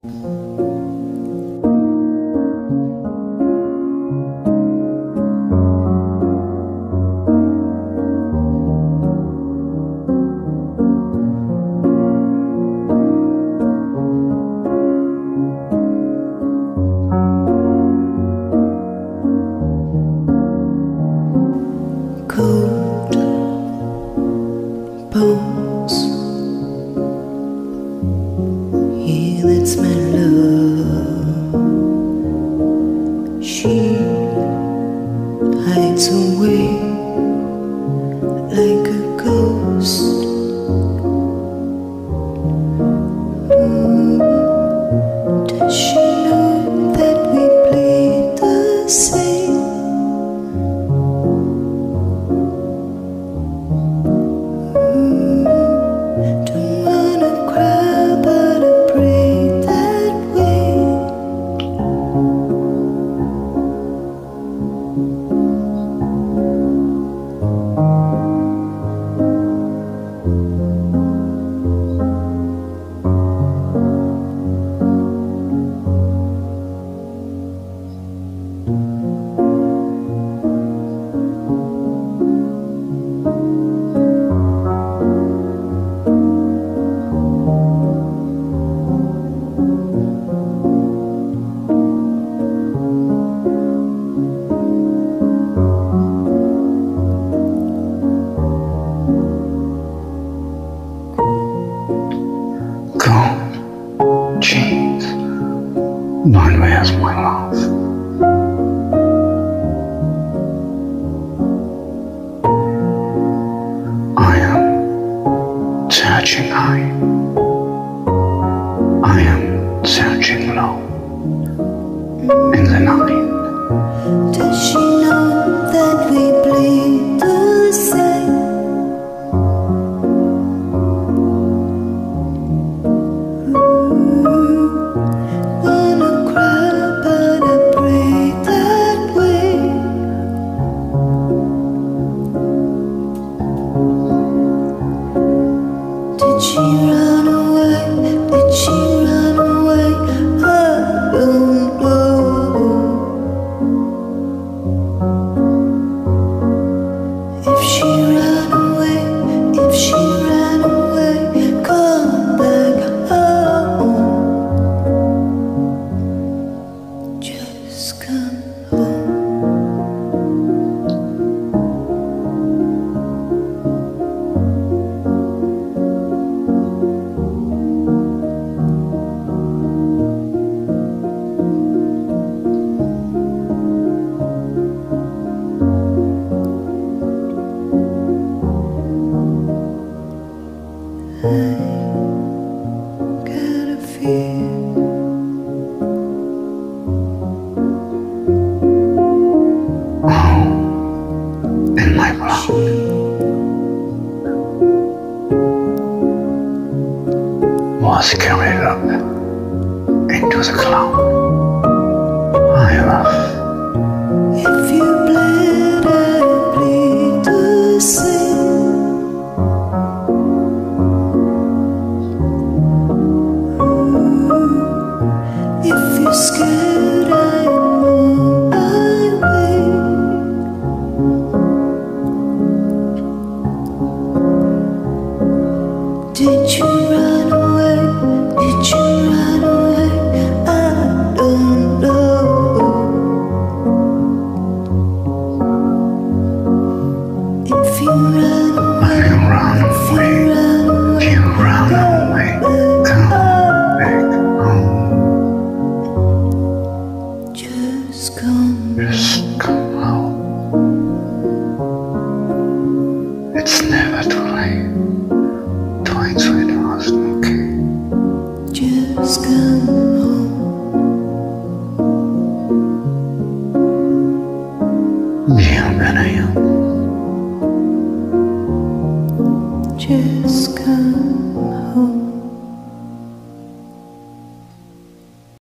Cold bones, yeah, that's my love. She hides away like a ghost. Does she know that we bleed the same? Jeans, none wears my love. I am searching high, I am searching low in the night. Does she know that we bleed the same? Did she run away? Did she run away? I don't know. If she ran away, if she ran away, come back home. Just come home. I gotta feel In my blood was carried up into the cloud. I love. if you bled, I bleed the same. If you're scared, I know I will. Did you run away? Did you run away? I don't know. If you run away, If you run away, if you run away, come back home. just come. Just come home. It's never too late to answer it was okay. Just come home. Bienvenido. Just